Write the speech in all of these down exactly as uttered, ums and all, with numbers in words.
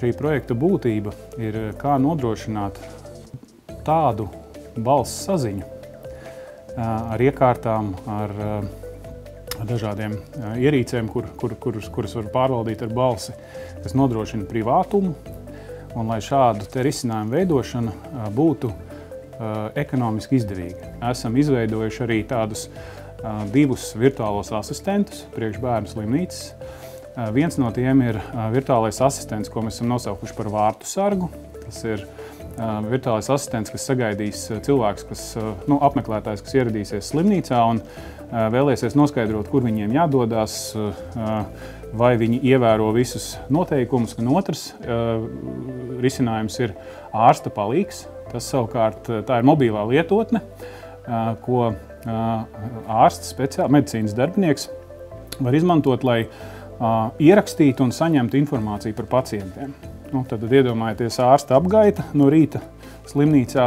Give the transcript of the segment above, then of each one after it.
šī projekta būtība ir, kā nodrošināt tādu balss saziņu ar iekārtām, ar, ar dažādiem ierīcēm, kur, kur, kurus, kurus var pārvaldīt ar balsi, kas nodrošina privātumu, un lai šādu te risinājumu veidošana būtu ekonomiski izdevīga. Esam izveidojuši arī tādus divus virtuālos asistentus priekš bērnu slimnīcas. Viens no tiem ir virtuālais asistents, ko mēs esam nosaukuši par vārtu sargu. Tas ir virtuālais asistents, kas sagaidīs cilvēks, kas, nu, apmeklētājs, kas ieradīsies slimnīcā un vēlēsies noskaidrot, kur viņiem jādodās, vai viņi ievēro visus noteikumus. Un otrs risinājums ir ārsta palīgs. Tas savukārt tā ir mobilā lietotne, ko ārsts, speciāli medicīnas darbinieks var izmantot, lai uh, ierakstītu un saņemtu informāciju par pacientiem. Nu, tad iedomājieties ārsta apgaita no rīta slimnīcā,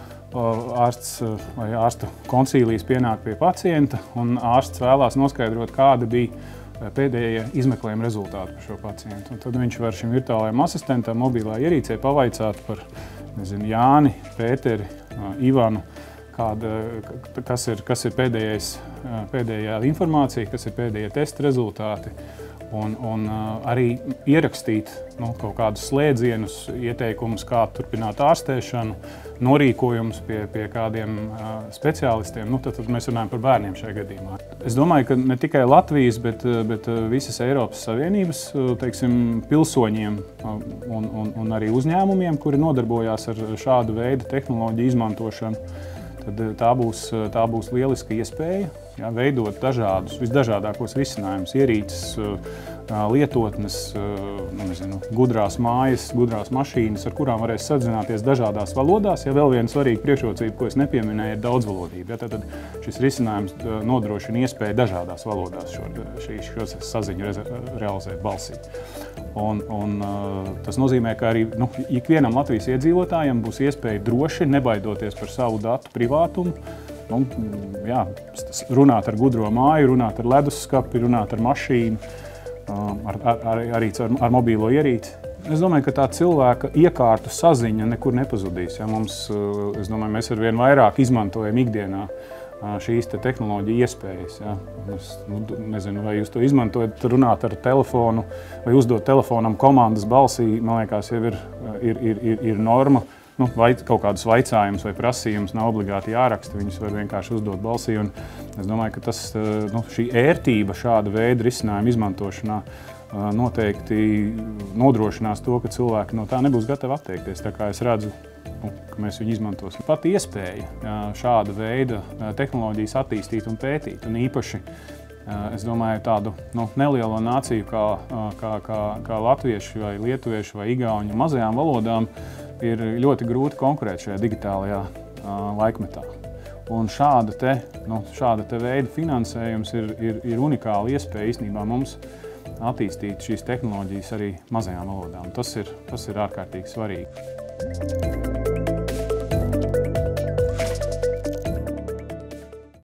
uh, ārsts vai ārsta konsīlijas pienāk pie pacienta, un ārsts vēlās noskaidrot, kāda bija pēdējie izmeklējuma rezultāti par šo pacientu. Un tad viņš var šim virtuālajam asistentam mobilā ierīcē pavaicāt par, nezinu, Jāni, Pēteri, uh, Ivanu, Kāda, kas ir, kas ir pēdējais, pēdējā informācija, kas ir pēdējie testa rezultāti, un, un arī ierakstīt nu, kaut kādus slēdzienus, ieteikumus, kā turpināt ārstēšanu, norīkojumus pie, pie kādiem speciālistiem. Nu, tad, tad mēs runājam par bērniem šajā gadījumā. Es domāju, ka ne tikai Latvijas, bet, bet visas Eiropas Savienības, teiksim, pilsoņiem un, un, un arī uzņēmumiem, kuri nodarbojās ar šādu veidu tehnoloģiju izmantošanu, tad tā būs, tā būs lieliska iespēja, jā, veidot dažādus, visdažādākos risinājumus, ierīces, lietotnes, nu, nezinu, gudrās mājas, gudrās mašīnas, ar kurām varēs sazināties dažādās valodās. Ja vēl viena svarīga priekšrocība, ko es nepieminēju, ir daudzvalodība. Ja, tad šis risinājums nodrošina iespēju dažādās valodās šo, šī, šo saziņu realizēt balsī. Un, un, tas nozīmē, ka arī nu, ikvienam Latvijas iedzīvotājam būs iespēja droši, nebaidoties par savu datu privātumu, nu, jā, runāt ar gudro māju, runāt ar ledusskapi, runāt ar mašīnu, ar, ar, arī ar, ar mobīlo ierīci. Es domāju, ka tā cilvēka iekārtu saziņa nekur nepazudīs. Ja? Mums, es domāju, mēs arvien vairāk izmantojam ikdienā šīs te tehnoloģija iespējas. Ja? Es nu, nezinu, vai jūs to izmantojat, runāt ar telefonu vai uzdot telefonam komandas balsī, man liekas, jau ir, ir, ir, ir, ir norma. Nu, vai kaut kādus vaicājumus vai prasījumus nav obligāti jāraksta, viņus var vienkārši uzdot balsī. Un es domāju, ka tas, nu, šī ērtība šāda veida risinājumu izmantošanā noteikti nodrošinās to, ka cilvēki no tā nebūs gatavi atteikties. Tā kā es redzu, nu, ka mēs viņu izmantosim. Pat iespēja šāda veida tehnoloģijas attīstīt un pētīt. Un īpaši, es domāju, tādu nu, nelielo nāciju kā, kā, kā, kā latvieši vai lietuvieši vai igauņu mazajām valodām ir ļoti grūti konkurēt šajā digitālajā laikmetā. Un šāda te, nu, šāda te veida finansējums ir, ir, ir unikāla iespēja īstenībā mums attīstīt šīs tehnoloģijas arī mazajām valodām. Tas ir, tas ir ārkārtīgi svarīgi.